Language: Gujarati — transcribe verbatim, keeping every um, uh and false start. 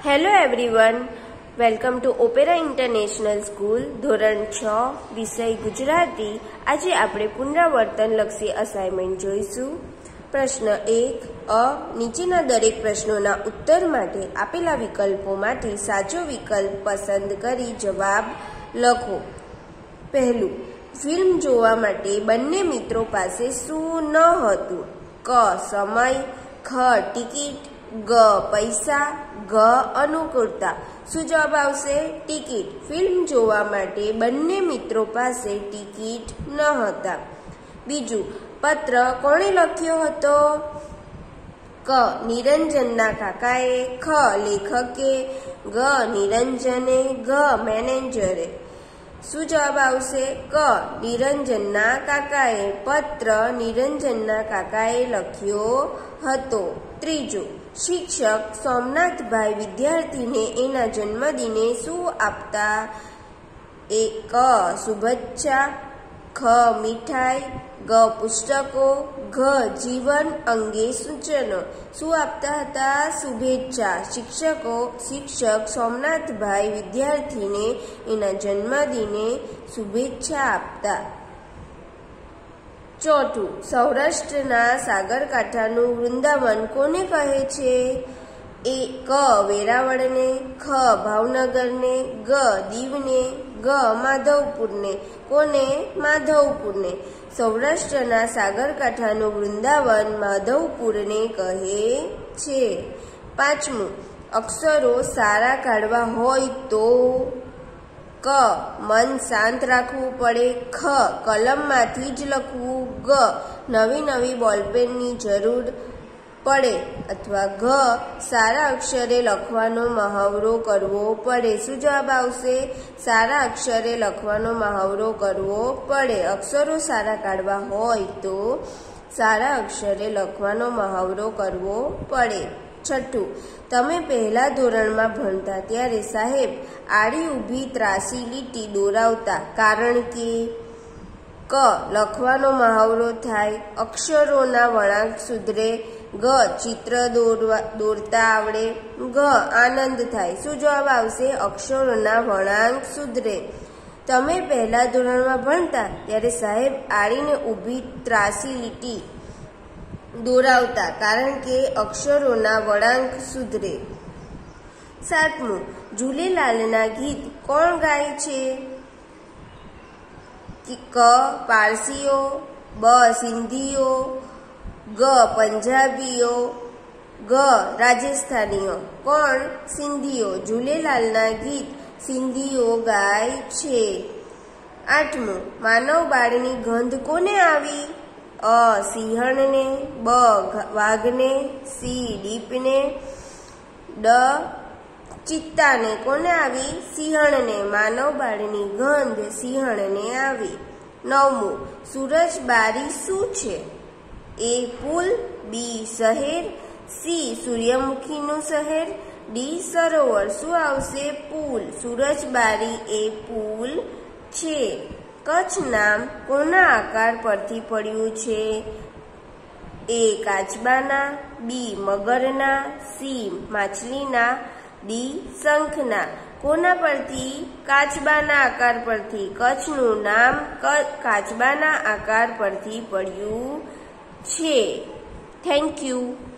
Hello everyone, welcome to Opera International School ધોરણ છ વિષય ગુજરાતી। આજે આપણે પુનરાવર્તનલક્ષી અસાઇનમેન્ટ જોઈશું। પ્રશ્ન એક અ નીચેના દરેક પ્રશ્નોના ઉત્તર માટે આપેલા વિકલ્પોમાંથી સાચો વિકલ્પ પસંદ કરી જવાબ લખો। પહેલું, ફિલ્મ જોવા માટે બંને મિત્રો પાસે શું ન હતું? ક સમય, ખ ટિકિટ, ગ પૈસા, ઘ અનુકૂળતા। શું જવાબ આવશે? ટિકિટ। ફિલ્મ જોવા માટે બંને મિત્રો પાસે ટિકિટ ન હતા। બીજું, પત્ર કોણે લખ્યો હતો? ક નિરંજનના કાકાએ, ખ લેખકે, ગ નિરંજને, ઘ મેનેજરે। શું જવાબ આવશે? ક નિરંજનના કાકાએ પત્ર નિરંજનના કાકાએ લખ્યો હતો। ત્રીજું, શિક્ષક સોમનાથભાઈ વિદ્યાર્થીને એના જન્મદિને શું આપતા? એ ક શુભેચ્છા, ખ મીઠાઈ, ગ પુસ્તકો, ઘ જીવન અંગે સૂચનો। શું આપતા હતા? શુભેચ્છા। શિક્ષકો શિક્ષક સોમનાથભાઈ વિદ્યાર્થીને એના જન્મદિને શુભેચ્છા આપતા। ચોથું, સૌરાષ્ટ્રના સાગરકાંઠાનું વૃંદાવન કોને કહે છે? એ ક વેરાવળને, ખ ભાવનગરને, ગ દીવને, ઘ માધવપુરને। કોને? માધવપુરને। સૌરાષ્ટ્રના સાગરકાંઠાનું વૃંદાવન માધવપુરને કહે છે। પાંચમું, અક્ષરો સારા કાઢવા હોય તો? ક મન શાંત રાખવું પડે, ખ કલમમાંથી જ લખવું, ગ નવી નવી બોલપેનની જરૂર પડે અથવા ઘ સારા અક્ષરે લખવાનો મહાવરો કરવો પડે। શું જવાબ આવશે? સારા અક્ષરે લખવાનો મહાવરો કરવો પડે। અક્ષરો સારા કાઢવા હોય તો સારા અક્ષરે લખવાનો મહાવરો કરવો પડે। છઠ્ઠું, તમે પહેલા ધોરણમાં ભણતા ત્યારે સાહેબ આડી ઊભી ત્રાસી લીટી દોરાવતા, કારણ કે? ક લખવાનો મહાવરો થાય, અક્ષરોના વળાંક સુધરે, ગ ચિત્ર દોરવા દોરતા આવડે, ઘ આનંદ થાય। શું જવાબ આવશે? અક્ષરોના વળાંક સુધરે। તમે પહેલા ધોરણમાં ભણતા ત્યારે સાહેબ આડીને ઊભી ત્રાસી લીટી દોરાવતા, કારણ કે અક્ષરોના વળાંક સુધરે। સાતમું, ઝૂલેલાલના ગીત કોણ ગાય છે? ક પારસીઓ, બ સિંધીઓ, ગ પંજાબીઓ, ઘ રાજસ્થાનીઓ। કોણ? સિંધીઓ। ઝૂલેલાલના ગીત સિંધીઓ ગાય છે। આઠમું, માનવ બાળની ગંધ કોને આવી? અ સિંહણને, બ વાઘને, સી દીપને, ડ ચિત્તાને। કોને આવી? સિંહણને। માનવ બાળની ગંધ સિંહણને આવી। નવમું, સુરજબારી શું છે? એ પુલ, બી શહેર, સી સૂર્યમુખીનું શહેર, ડી સરોવર। શું આવશે? પુલ। સુરજબારી એ પુલ છે। કચ્છ નામ કોના આકાર પરથી પડ્યું છે? એ કાચબાના, બી મગરના, સી માછલીના, ડી શંખના। કોના પરથી? કાચબાના આકાર પરથી। કચ્છનું નામ કાચબાના આકાર પરથી પડ્યું છે। Thank you.